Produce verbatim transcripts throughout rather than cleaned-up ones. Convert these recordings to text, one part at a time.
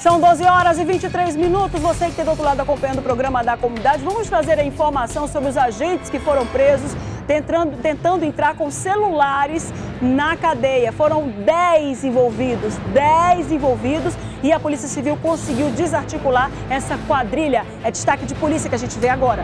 São doze horas e vinte e três minutos. Você que está do outro lado acompanhando o programa da comunidade, vamos trazer a informação sobre os agentes que foram presos tentando, tentando entrar com celulares na cadeia. Foram dez envolvidos, dez envolvidos e a Polícia Civil conseguiu desarticular essa quadrilha. É destaque de polícia que a gente vê agora.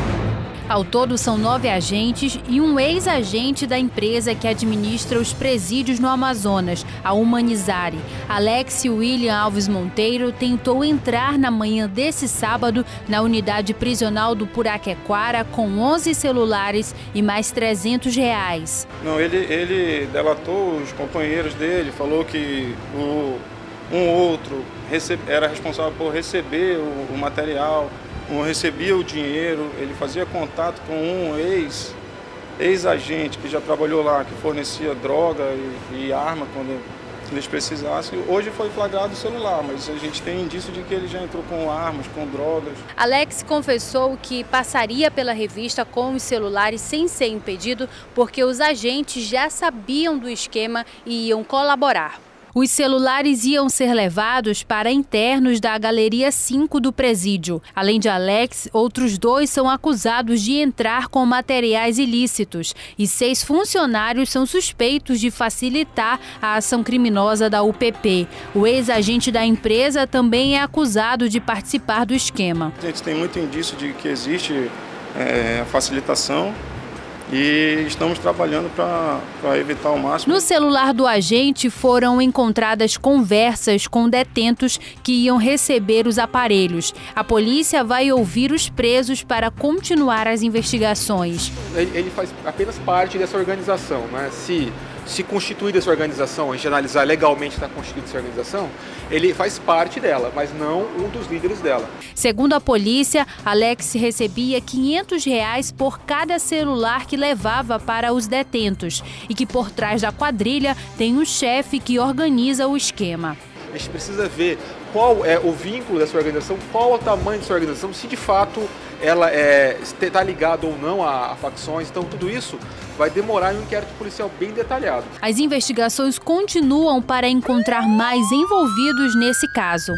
Ao todo, são nove agentes e um ex-agente da empresa que administra os presídios no Amazonas, a Humanizare. Alex William Alves Monteiro tentou entrar na manhã desse sábado na unidade prisional do Puraquequara com onze celulares e mais trezentos reais. Não, ele, ele delatou os companheiros dele, falou que o, um outro recebe, era responsável por receber o, o material. Um recebia o dinheiro, ele fazia contato com um ex, ex-agente que já trabalhou lá, que fornecia droga e, e arma quando eles precisassem. Hoje foi flagrado o celular, mas a gente tem indício de que ele já entrou com armas, com drogas. Alex confessou que passaria pela revista com os celulares sem ser impedido, porque os agentes já sabiam do esquema e iam colaborar. Os celulares iam ser levados para internos da Galeria cinco do presídio. Além de Alex, outros dois são acusados de entrar com materiais ilícitos e seis funcionários são suspeitos de facilitar a ação criminosa da U P P. O ex-agente da empresa também é acusado de participar do esquema. A gente tem muito indício de que existe é, facilitação. E estamos trabalhando para evitar ao máximo. No celular do agente foram encontradas conversas com detentos que iam receber os aparelhos. A polícia vai ouvir os presos para continuar as investigações. Ele faz apenas parte dessa organização, né? Se, se constituir essa organização, a gente analisar legalmente está constituída essa organização, ele faz parte dela, mas não um dos líderes dela. Segundo a polícia, Alex recebia quinhentos reais por cada celular que levava para os detentos e que por trás da quadrilha tem um chefe que organiza o esquema. A gente precisa ver qual é o vínculo dessa organização, qual é o tamanho dessa organização, se de fato ela está é, ligada ou não a, a facções. Então tudo isso vai demorar em um inquérito policial bem detalhado. As investigações continuam para encontrar mais envolvidos nesse caso.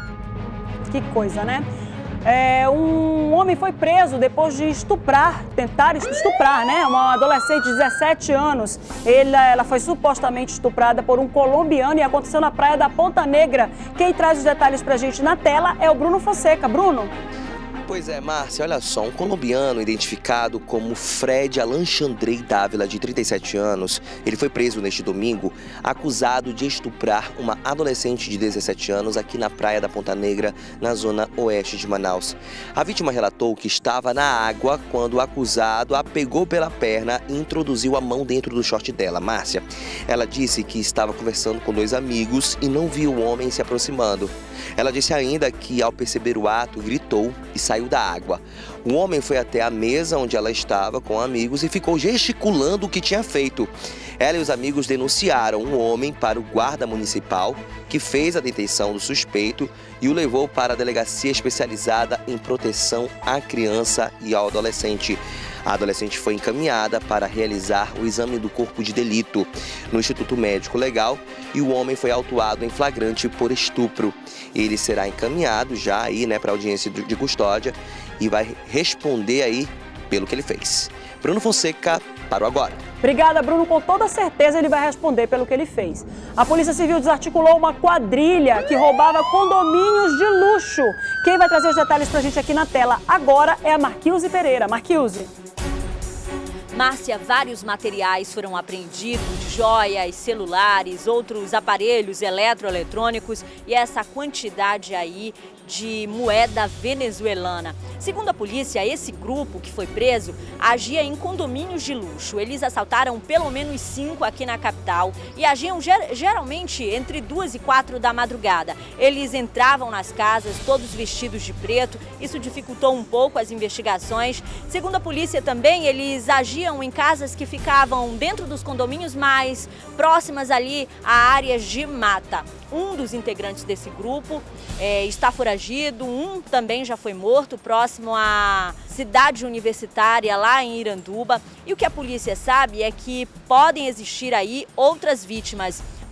Que coisa, né? É, um homem foi preso depois de estuprar, tentar estuprar, né? Uma adolescente de dezessete anos. Ele, ela foi supostamente estuprada por um colombiano e aconteceu na praia da Ponta Negra. Quem traz os detalhes pra gente na tela é o Bruno Fonseca. Bruno? Pois é, Márcia, olha só, um colombiano identificado como Fred Alexandrei Dávila, de trinta e sete anos, ele foi preso neste domingo, acusado de estuprar uma adolescente de dezessete anos aqui na praia da Ponta Negra, na zona oeste de Manaus. A vítima relatou que estava na água quando o acusado a pegou pela perna e introduziu a mão dentro do short dela. Márcia, ela disse que estava conversando com dois amigos e não viu o homem se aproximando. Ela disse ainda que, ao perceber o ato, gritou e saiu da água. O homem foi até a mesa onde ela estava com amigos e ficou gesticulando o que tinha feito. Ela e os amigos denunciaram o homem para o guarda municipal, que fez a detenção do suspeito e o levou para a delegacia especializada em proteção à criança e ao adolescente. A adolescente foi encaminhada para realizar o exame do corpo de delito no Instituto Médico Legal e o homem foi autuado em flagrante por estupro. Ele será encaminhado já aí, né, para audiência de custódia e vai responder aí pelo que ele fez. Bruno Fonseca, para o Agora. Obrigada, Bruno. Com toda certeza ele vai responder pelo que ele fez. A Polícia Civil desarticulou uma quadrilha que roubava condomínios de luxo. Quem vai trazer os detalhes pra gente aqui na tela agora é a Marquilze Pereira. Marquilze. Márcia, vários materiais foram apreendidos, joias, celulares, outros aparelhos eletroeletrônicos e essa quantidade aí de moeda venezuelana. Segundo a polícia, esse grupo que foi preso agia em condomínios de luxo. Eles assaltaram pelo menos cinco aqui na capital e agiam ger geralmente entre duas e quatro da madrugada. Eles entravam nas casas todos vestidos de preto, isso dificultou um pouco as investigações. Segundo a polícia também, eles agiam em casas que ficavam dentro dos condomínios, mais próximas ali a áreas de mata. Um dos integrantes desse grupo é, está foragido, um também já foi morto próximo à cidade universitária lá em Iranduba. E o que a polícia sabe é que podem existir aí outras vítimas.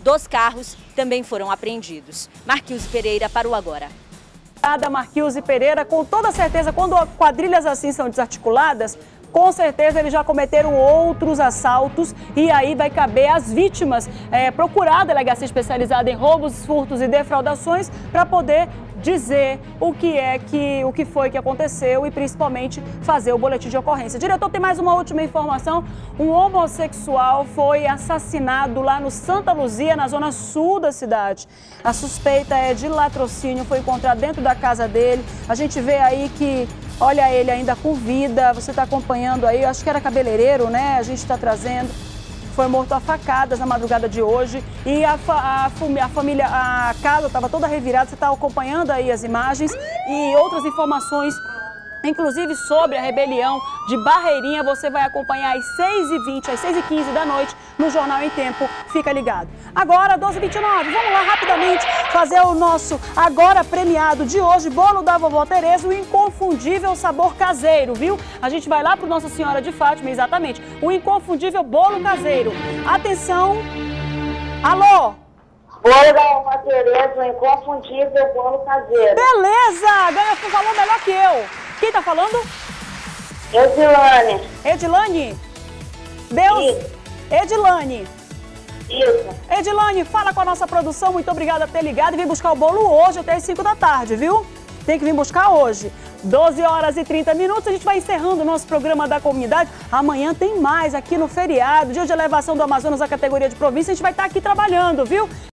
dos carros também foram apreendidos. Marquilze Pereira para o Agora. Obrigada, Marquilze Pereira. Com toda certeza, quando quadrilhas assim são desarticuladas, com certeza eles já cometeram outros assaltos e aí vai caber às vítimas é, procurar a delegacia especializada em roubos, furtos e defraudações para poder dizer o que é que o que foi que aconteceu e principalmente fazer o boletim de ocorrência. Diretor, tem mais uma última informação. Um homossexual foi assassinado lá no Santa Luzia, na zona sul da cidade. A suspeita é de latrocínio, foi encontrado dentro da casa dele. A gente vê aí que, olha ele ainda com vida, você está acompanhando aí, acho que era cabeleireiro, né? A gente está trazendo. Foi morto a facadas na madrugada de hoje e a, a, a família, a casa estava toda revirada, você está acompanhando aí as imagens e outras informações, inclusive sobre a rebelião de Barreirinha, você vai acompanhar às seis e vinte, às seis e quinze da noite no Jornal em Tempo, fica ligado. Agora, doze e vinte e nove, vamos lá rapidamente fazer o nosso agora premiado de hoje, bolo da vovó Tereza, o inconfundível sabor caseiro, viu? A gente vai lá para Nossa Senhora de Fátima, exatamente, o inconfundível bolo caseiro. Atenção, alô? Bolo da vovó Tereza, o inconfundível bolo caseiro. Beleza, ganha com valor melhor que eu. Quem tá falando? Edilane. Edilane? Deus? Isso. Edilane. Isso. Edilane, fala com a nossa produção, muito obrigada por ter ligado e vem buscar o bolo hoje até as cinco da tarde, viu? Tem que vir buscar hoje. doze horas e trinta minutos, a gente vai encerrando o nosso programa da comunidade. Amanhã tem mais aqui no feriado, dia de elevação do Amazonas à categoria de província, a gente vai estar aqui trabalhando, viu?